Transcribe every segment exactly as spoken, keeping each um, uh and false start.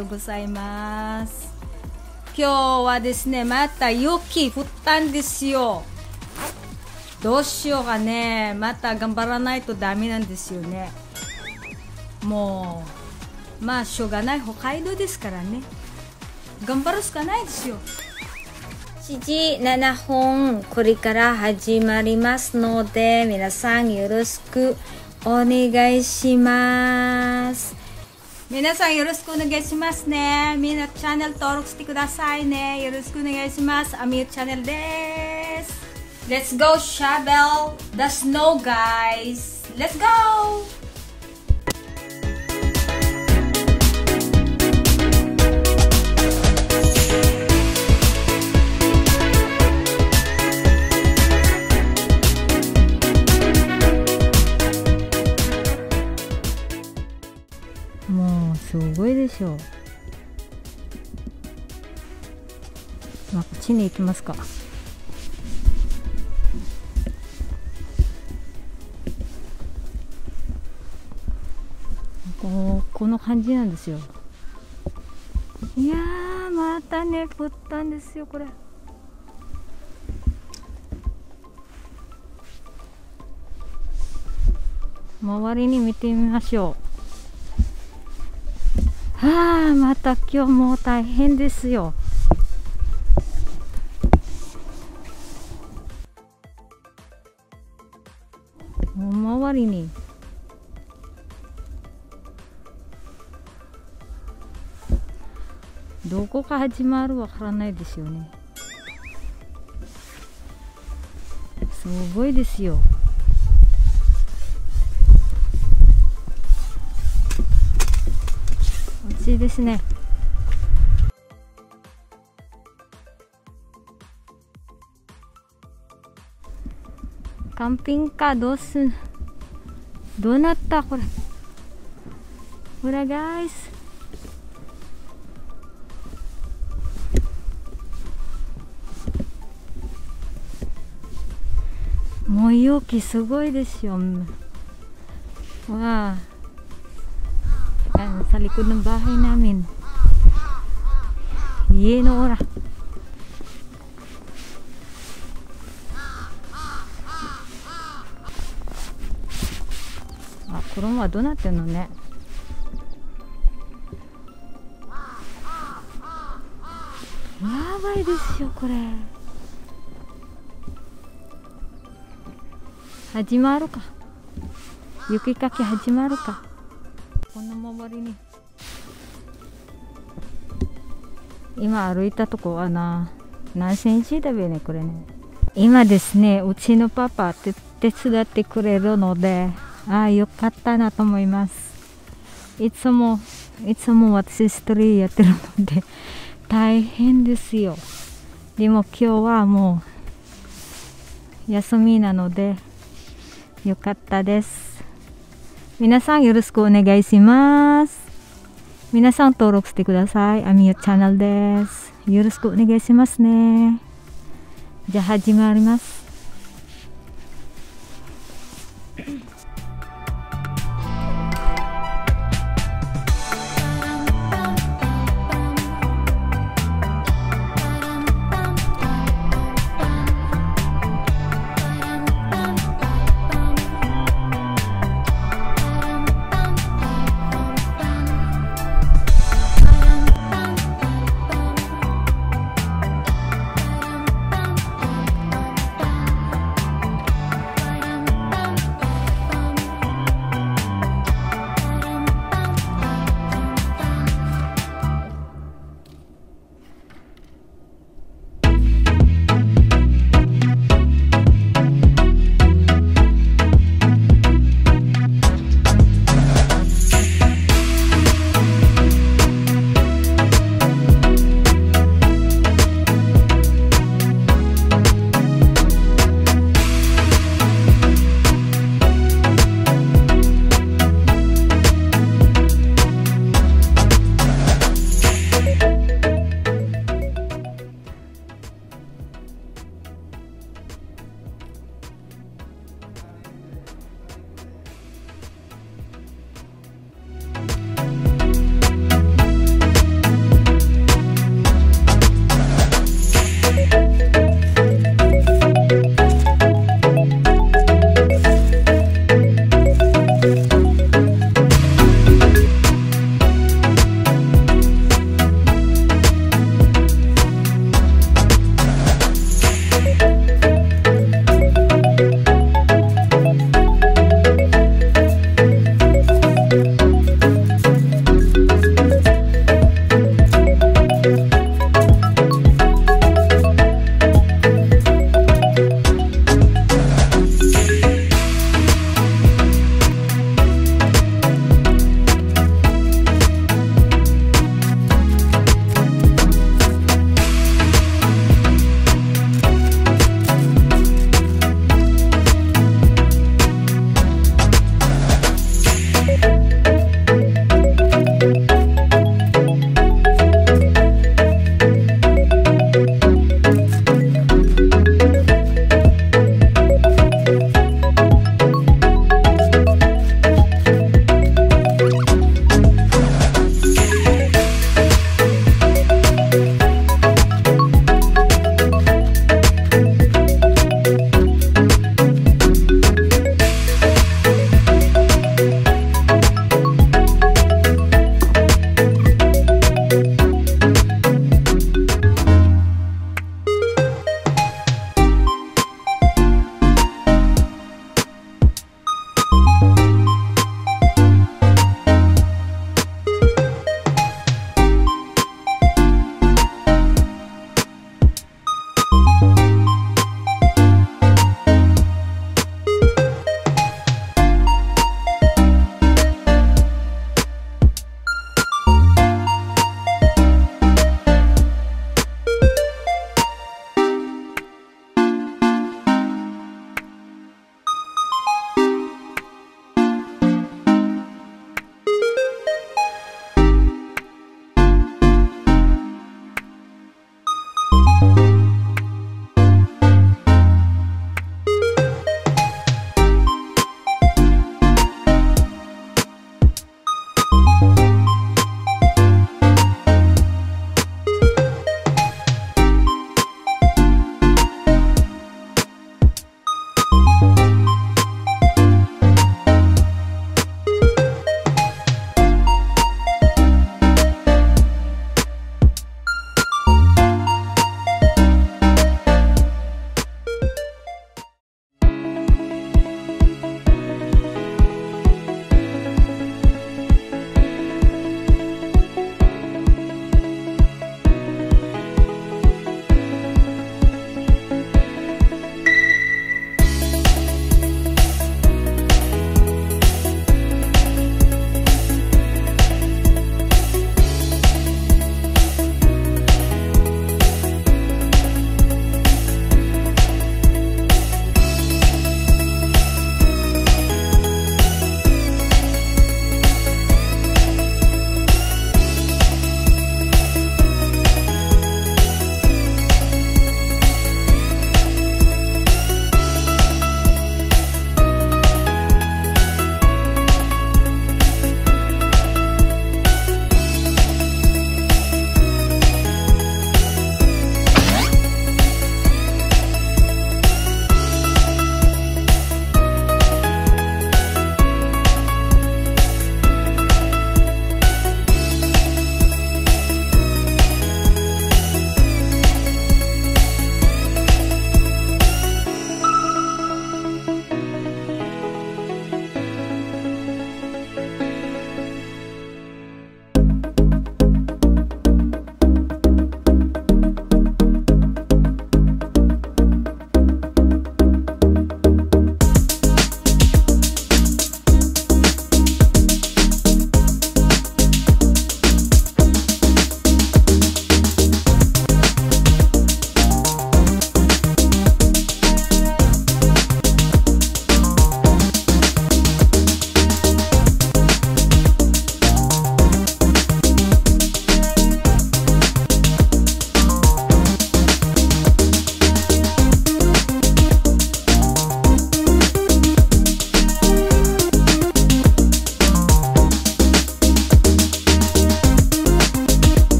ようございます。今日はですね、また雪降ったんですよ。どうしようかね。また頑張らないとダメなんですよね。もうまあしょうがない、北海道ですからね。頑張るしかないですよ。しちじななふんこれから始まりますので、皆さんよろしくお願いします。皆さんよろしくお願いしますね。みんなチャンネル登録してくださいね。よろしくお願いします。アミューチャンネルです。Let's go shovel the snow, guys. Let's go. もうすごいでしょう。まあ、こっちに行きますか。こうこの感じなんですよ。いやー、またね降ったんですよこれ。周りに見てみましょう。はあ、また今日も大変ですよ。もう周りにどこか始まるわからないですよね。すごいですよ。暑いですね。キャンピングカーどうすんどうなったこれ。ほらガイス、もう陽気すごいですよ。わあ、sa likod ng bahay namin. Iyan o ora. Ah, これはどうなってんのね。やばいですよこれ。始まるか。雪かき始まるか。この周りに今歩いたとこはな、何センチだべねこれね。今ですね、うちのパパって手伝ってくれるので、ああよかったなと思います。いつもいつも私一人やってるので大変ですよ。でも今日はもう休みなのでよかったです。皆さんよろしくお願いします。皆さん登録してください。アミューチャンネルです。よろしくお願いしますね。じゃあ始まります。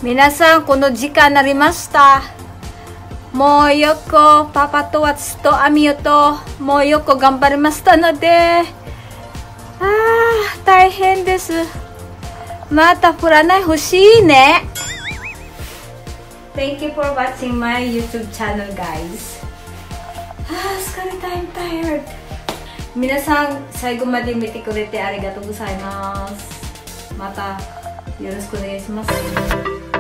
皆さん、この時間になりました。もうよくパパと私とアミヨともうよく頑張りましたので、あー、大変です。また降らない欲しいね。Thank you for watching my YouTube channel, guys. あー、疲れた。I'm tired. 皆さん、最後まで見てくれてありがとうございます。またよろしくお願いします。